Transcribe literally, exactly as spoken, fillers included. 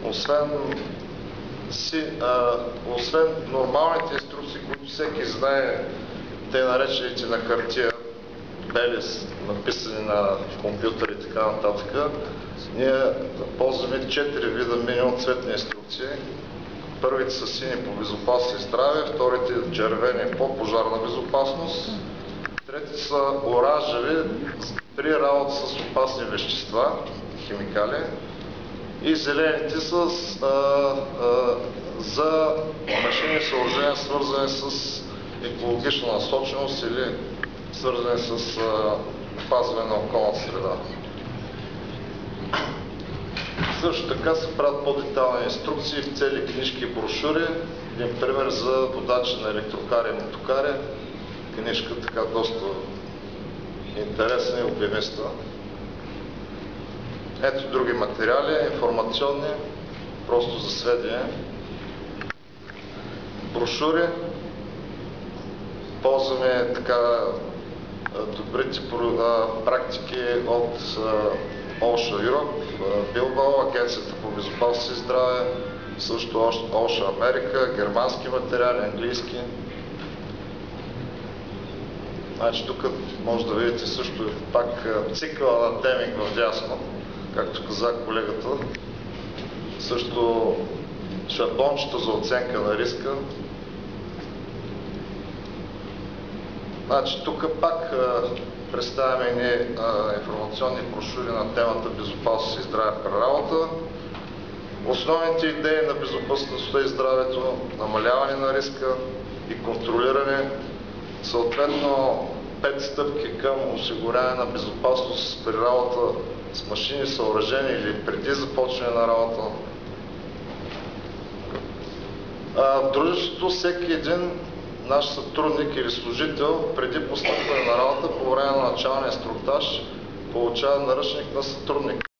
освен, си, а, освен нормалните инструкции, които всеки знае, те наречените на хартия, бели, написани на компютър и така нататък, ние ползваме четири вида минимум цветни инструкции. Първите са сини по безопасност и здраве, вторите червени по пожарна безопасност, третите са оранжеви при работа с опасни вещества, химикали, и зелените с, а, а, за машини и съоръжения, свързани с екологична насоченост или свързани с а, опазване на околната среда. Също така се правят по-детайлни инструкции в цели книжки и брошури. Един пример за водачи на електрокари и мотокари. Книжка така доста интересна и обемиста. Ето други материали, информационни, просто за сведение. Брошури. Ползваме така добрите практики от ОША Europe, Билбао, Агенцията по безопасност и здраве, също ОША Америка, германски материали, английски. Значи тук може да видите също пак цикъла на Деминг в дясно, както каза колегата. Също шаблончета за оценка на риска. Значи тук пак представяме едни информационни брошури на темата безопасност и здраве при работа. Основните идеи на безопасността и здравето, намаляване на риска и контролиране, съответно пет стъпки към осигуряване на безопасност при работа с машини, съоръжения или преди започване на работа. В дружеството всеки един наш сътрудник или служител преди постъпване на работа по време на началния инструктаж получава наръчник на сътрудник.